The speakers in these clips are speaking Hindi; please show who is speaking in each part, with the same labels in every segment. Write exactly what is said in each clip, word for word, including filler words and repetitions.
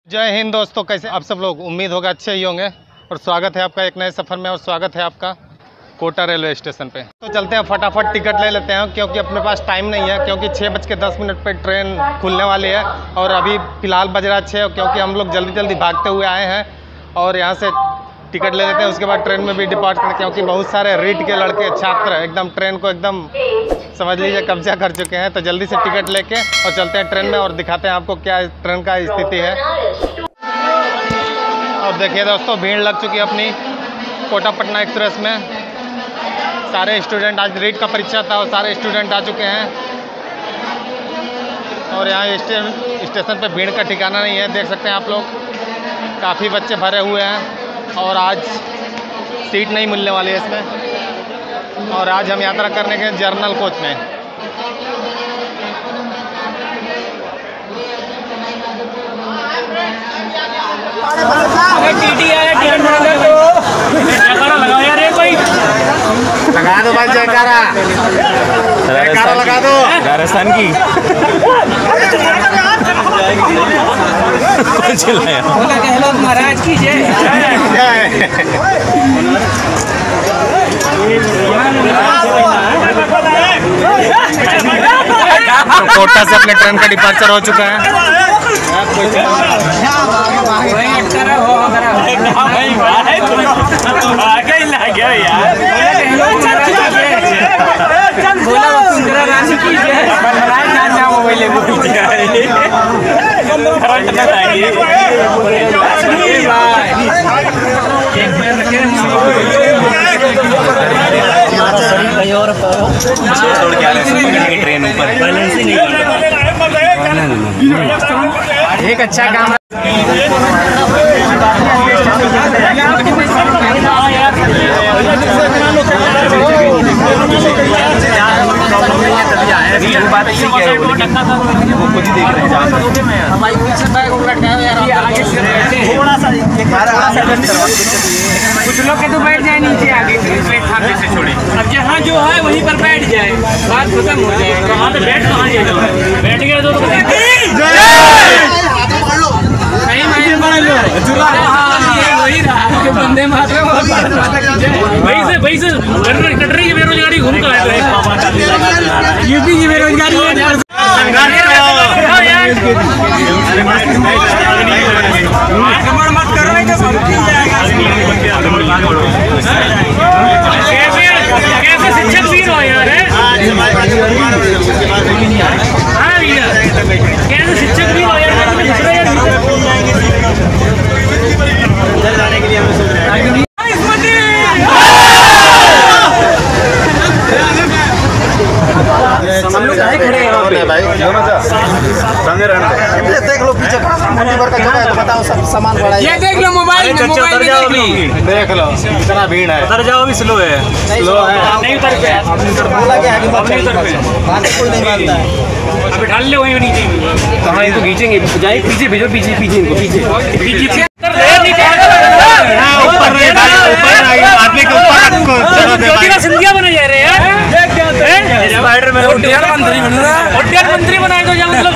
Speaker 1: जय हिंद दोस्तों, कैसे आप सब लोग? उम्मीद होगा अच्छे ही होंगे और स्वागत है आपका एक नए सफ़र में और स्वागत है आपका कोटा रेलवे स्टेशन पे। तो चलते हैं, फटाफट टिकट ले लेते हैं क्योंकि अपने पास टाइम नहीं है, क्योंकि छः बज के दस मिनट पर ट्रेन खुलने वाली है और अभी फ़िलहाल बज रहा छः, क्योंकि हम लोग जल्दी जल्दी भागते हुए आए हैं और यहाँ से टिकट ले लेते हैं। उसके बाद ट्रेन में भी डिपार्ट करें, क्योंकि बहुत सारे रीट के लड़के छात्र एकदम ट्रेन को एकदम समझ लीजिए कब्जा कर चुके हैं। तो जल्दी से टिकट लेके और चलते हैं ट्रेन में और दिखाते हैं आपको क्या ट्रेन का स्थिति है। और देखिए दोस्तों, भीड़ लग चुकी है अपनी कोटा पटना एक्सप्रेस में। सारे स्टूडेंट, आज रीट का परीक्षा था और सारे स्टूडेंट आ चुके हैं और यहाँ स्टेशन पे भीड़ का ठिकाना नहीं है। देख सकते हैं आप लोग, काफ़ी बच्चे भरे हुए हैं और आज सीट नहीं मिलने वाली है इसमें। और आज हम यात्रा करने के जर्नल कोच में।
Speaker 2: लगा दो भाई जयकारा, जयकारा लगा दो राजस्थान की। महाराज की जय।
Speaker 1: तो कोटा से अपने ट्रेन का डिपार्चर हो चुका है।
Speaker 2: ट्रेन ऊपर एक अच्छा काम कुछ लोग के तो बैठ जाए नीचे आगे प्लेटफॉर्म से छोड़े। अब जहाँ जो है वहीं पर बैठ जाए, बात खत्म हो जाए। कहाँ तो बैठ कहाँ जाएगा? बैठ गए तो वही रहा बंदे मातरम। वही से वही से कटरे की बेरोजगारी घूम कर आए। यूपी की बेरोजगारी मत करो, कैसे शिक्षक भी हो यार। हाँ भैया, कैसे शिक्षक भी हो यार। जाने के लिए हमें सोच रहे हैं देख लो पीछे का जगह है, तो बताओ सब सामान बड़ा है। ये देख लो मोबाइल में, मोबाइल में देख लो,
Speaker 1: देख लो कितना भीड़ है।
Speaker 2: उतर जाओ, भी स्लो है, स्लो है, नहीं उतर पे बोला क्या है कि बात नहीं उतर पे, बात कोई नहीं मानता है। अब ढाल ले वहीं नीचे, कहां ये तो खींचेंगे, जाए पीछे भेजो, पीछे पीछे इनको, पीछे पीछे ऊपर आदमी के ऊपर सिंधिया बने जा रहे हैं। स्पाइडरमैन उड्डयन मंत्री बन रहा है, उड्डयन मंत्री बनाए तो मतलब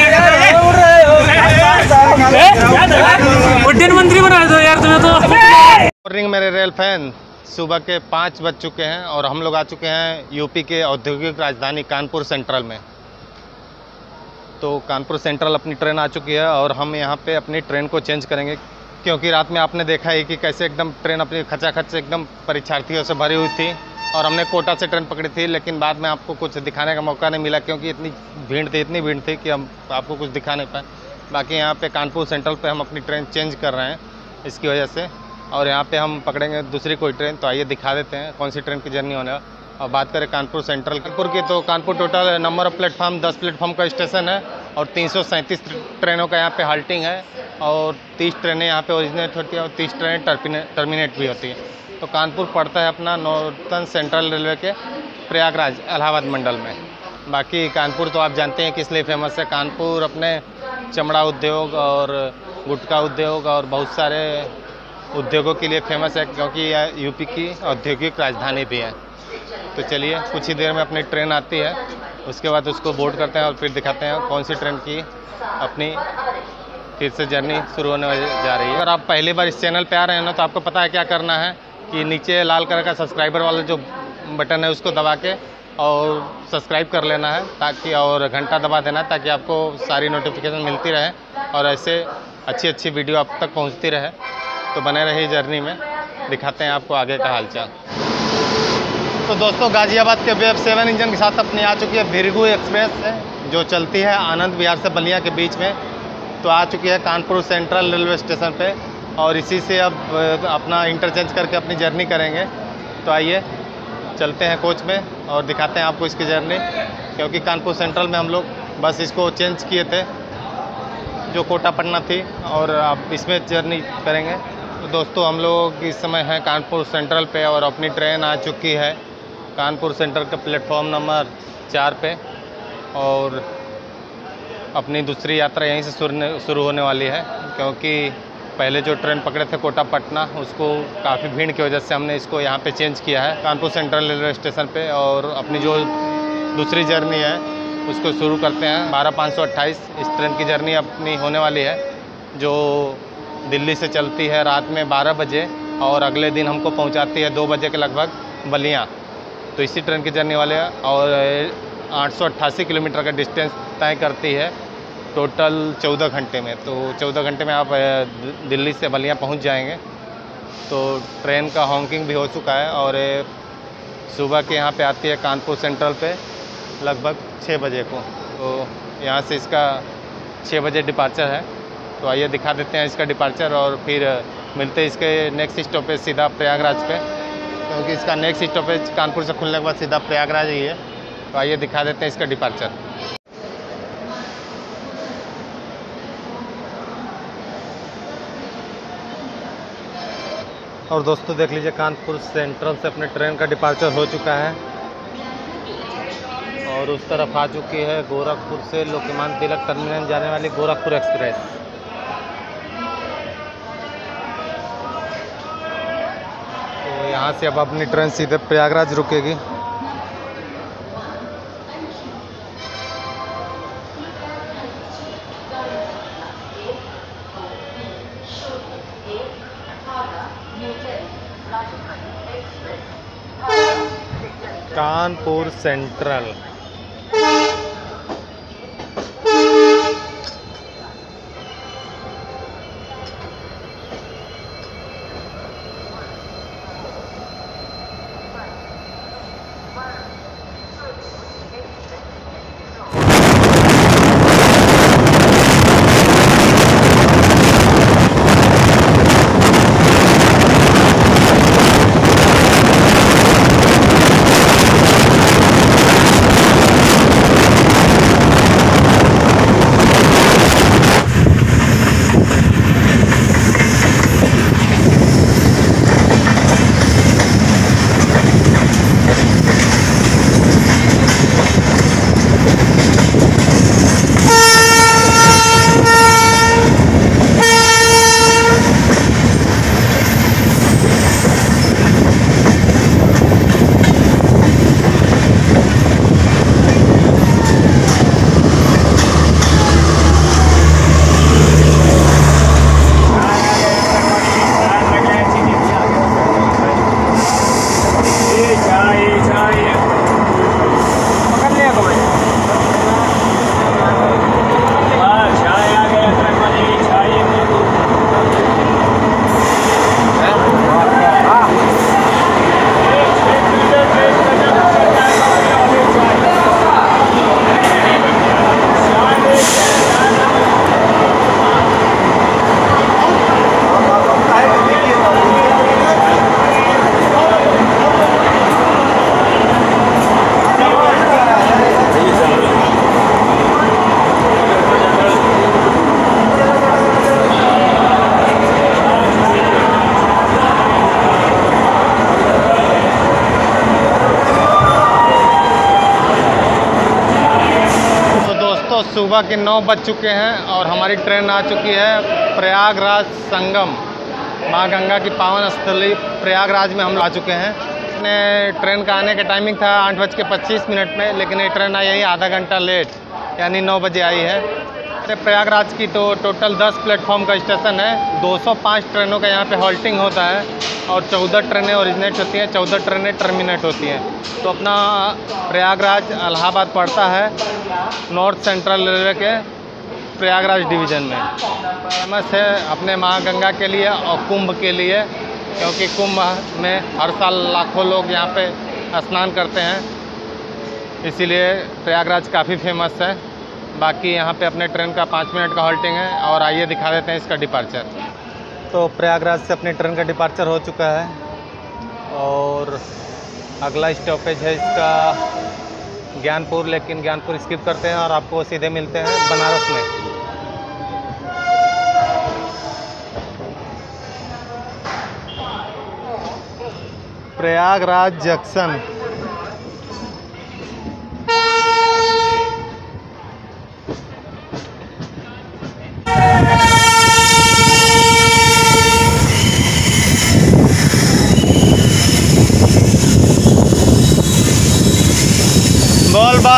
Speaker 2: उड्डयन मंत्री बना दो यार तुम्हें तो।
Speaker 1: मॉर्निंग मेरे रेल फैन, सुबह के पाँच बज चुके हैं और हम लोग आ चुके हैं यूपी के औद्योगिक राजधानी कानपुर सेंट्रल में। तो कानपुर सेंट्रल अपनी ट्रेन आ चुकी है और हम यहाँ पे अपनी ट्रेन को चेंज करेंगे, क्योंकि रात में आपने देखा ही कि कैसे एकदम ट्रेन अपनी खचाखच से एकदम परीक्षार्थियों से भरी हुई थी और हमने कोटा से ट्रेन पकड़ी थी। लेकिन बाद में आपको कुछ दिखाने का मौका नहीं मिला, क्योंकि इतनी भीड़ थी इतनी भीड़ थी कि हम आपको कुछ दिखा नहीं पाए। बाकी यहाँ पे कानपुर सेंट्रल पे हम अपनी ट्रेन चेंज कर रहे हैं इसकी वजह से, और यहाँ पे हम पकड़ेंगे दूसरी कोई ट्रेन। तो आइए दिखा देते हैं कौन सी ट्रेन की जर्नी होने है। और बात करें कानपुर सेंट्रल कानपुर की, तो Kanpur total number of platform दस प्लेटफॉर्म का स्टेशन है और तीन सौ सैंतीस ट्रेनों का यहाँ पे हाल्टिंग है और तीस ट्रेनें यहाँ पे ओरिजिनेट होती है और तीस ट्रेनें टर्मिनेट भी होती है। तो कानपुर पड़ता है अपना नॉर्थन सेंट्रल रेलवे के प्रयागराज इलाहाबाद मंडल में। बाकी कानपुर तो आप जानते हैं किस लिए फेमस है। कानपुर अपने चमड़ा उद्योग और गुटखा उद्योग और बहुत सारे उद्योगों के लिए फेमस है, क्योंकि यह यूपी की औद्योगिक राजधानी भी है। तो चलिए कुछ ही देर में अपनी ट्रेन आती है, उसके बाद उसको बोर्ड करते हैं और फिर दिखाते हैं कौन सी ट्रेन की अपनी फिर से जर्नी शुरू होने जा रही है। अगर आप पहली बार इस चैनल पे आ रहे हैं ना, तो आपको पता है क्या करना है कि नीचे लाल कलर का सब्सक्राइबर वाला जो बटन है उसको दबा के और सब्सक्राइब कर लेना है, ताकि और घंटा दबा देना है ताकि आपको सारी नोटिफिकेशन मिलती रहे और ऐसे अच्छी अच्छी वीडियो आप तक पहुंचती रहे। तो बने रहिए जर्नी में, दिखाते हैं आपको आगे का हालचाल। तो दोस्तों, गाज़ियाबाद के वेब सेवन इंजन के साथ अपनी आ चुकी है भृगु एक्सप्रेस है, जो चलती है आनंद विहार से बलिया के बीच में। तो आ चुकी है कानपुर सेंट्रल रेलवे स्टेशन पे और इसी से अब अपना इंटरचेंज करके अपनी जर्नी करेंगे। तो आइए चलते हैं कोच में और दिखाते हैं आपको इसकी जर्नी, क्योंकि कानपुर सेंट्रल में हम लोग बस इसको चेंज किए थे जो कोटा पटना थी, और अब इसमें जर्नी करेंगे। तो दोस्तों, हम लोग इस समय हैं कानपुर सेंट्रल पे और अपनी ट्रेन आ चुकी है कानपुर सेंट्रल के प्लेटफॉर्म नंबर चार पे, और अपनी दूसरी यात्रा यहीं से शुरू होने वाली है, क्योंकि पहले जो ट्रेन पकड़े थे कोटा पटना, उसको काफ़ी भीड़ की वजह से हमने इसको यहाँ पे चेंज किया है कानपुर सेंट्रल रेलवे स्टेशन पे, और अपनी जो दूसरी जर्नी है उसको शुरू करते हैं। बारह पाँच सौ अट्ठाईस इस ट्रेन की जर्नी अपनी होने वाली है, जो दिल्ली से चलती है रात में बारह बजे और अगले दिन हमको पहुँचाती है दो बजे के लगभग बलिया। तो इसी ट्रेन की जर्नी वाले और आठ सौ अट्ठासी किलोमीटर का डिस्टेंस तय करती है टोटल चौदह घंटे में। तो चौदह घंटे में आप दिल्ली से बलिया पहुंच जाएंगे। तो ट्रेन का हॉकिंग भी हो चुका है और सुबह के यहाँ पे आती है कानपुर सेंट्रल पे लगभग छः बजे को। तो यहाँ से इसका छः बजे डिपार्चर है। तो आइए दिखा देते हैं इसका डिपार्चर और फिर मिलते हैं इसके नेक्स्ट स्टॉपेज सीधा प्रयागराज पे, क्योंकि इसका नेक्स्ट स्टॉपेज कानपुर से खुलने के बाद सीधा प्रयागराज ही है। तो आइए दिखा देते हैं इसका डिपार्चर। और दोस्तों देख लीजिए, कानपुर सेंट्रल से अपने ट्रेन का डिपार्चर हो चुका है और उस तरफ आ चुकी है गोरखपुर से लोकमान्य तिलक टर्मिनल जाने वाली गोरखपुर एक्सप्रेस। तो यहाँ से अब अपनी ट्रेन सीधे प्रयागराज रुकेगी। कानपुर सेंट्रल सुबह के नौ बज चुके हैं और हमारी ट्रेन आ चुकी है प्रयागराज संगम, माँ गंगा की पावन स्थली प्रयागराज में हम आ चुके हैं। अपने ट्रेन का आने का टाइमिंग था आठ बज के पच्चीस मिनट में, लेकिन ये ट्रेन आई यही आधा घंटा लेट, यानी नौ बजे आई है। प्रयागराज की तो टोटल दस प्लेटफॉर्म का स्टेशन है। दो सौ पाँच ट्रेनों का यहाँ पे हॉल्टिंग होता है और चौदह ट्रेनें ओरिजिनेट होती हैं, चौदह ट्रेनें टर्मिनेट होती हैं। तो अपना प्रयागराज इलाहाबाद पड़ता है नॉर्थ सेंट्रल रेलवे के प्रयागराज डिवीज़न में। फेमस है अपने माँ गंगा के लिए और कुंभ के लिए, क्योंकि कुंभ में हर साल लाखों लोग यहाँ पे स्नान करते हैं, इसीलिए प्रयागराज काफ़ी फेमस है। बाकी यहाँ पे अपने ट्रेन का पाँच मिनट का हॉल्टिंग है और आइए दिखा देते हैं इसका डिपार्चर। तो प्रयागराज से अपनी ट्रेन का डिपार्चर हो चुका है और अगला स्टॉपेज है इसका ज्ञानपुर, लेकिन ज्ञानपुर स्किप करते हैं और आपको सीधे मिलते हैं बनारस में। प्रयागराज जंक्शन। बोल बा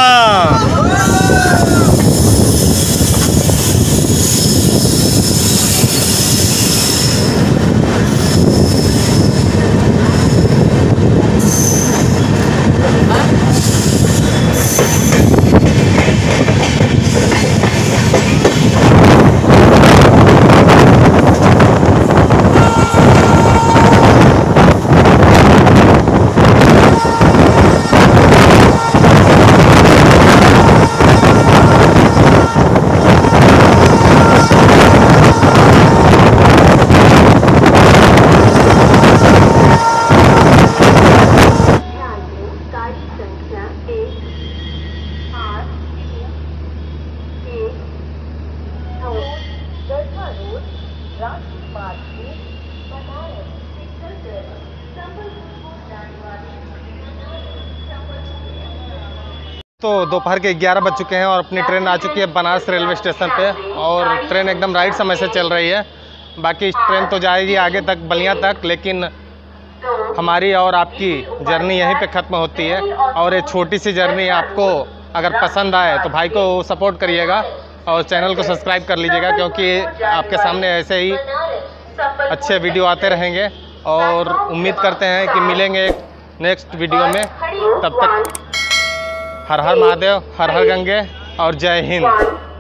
Speaker 1: तो दोपहर के ग्यारह बज चुके हैं और अपनी ट्रेन आ चुकी है बनारस रेलवे स्टेशन पे और ट्रेन एकदम राइट समय से चल रही है। बाकी ट्रेन तो जाएगी आगे तक बलिया तक, लेकिन हमारी और आपकी जर्नी यहीं पे ख़त्म होती है। और ये छोटी सी जर्नी आपको अगर पसंद आए तो भाई को सपोर्ट करिएगा और चैनल को सब्सक्राइब कर लीजिएगा, क्योंकि आपके सामने ऐसे ही अच्छे वीडियो आते रहेंगे। और उम्मीद करते हैं कि मिलेंगे नेक्स्ट वीडियो में। तब तक हर हर महादेव, हर हर गंगे और जय हिंद।